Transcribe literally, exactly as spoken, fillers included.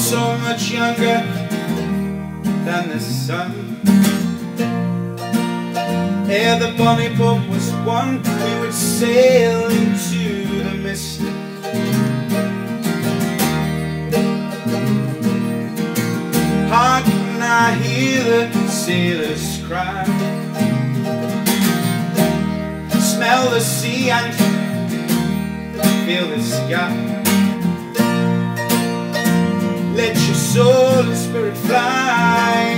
so much younger than the sun. Ere the bonny boat was won, we would sail into the mist. Hark, I hear the sailors cry, smell the sea and feel the sky. Let your soul and spirit fly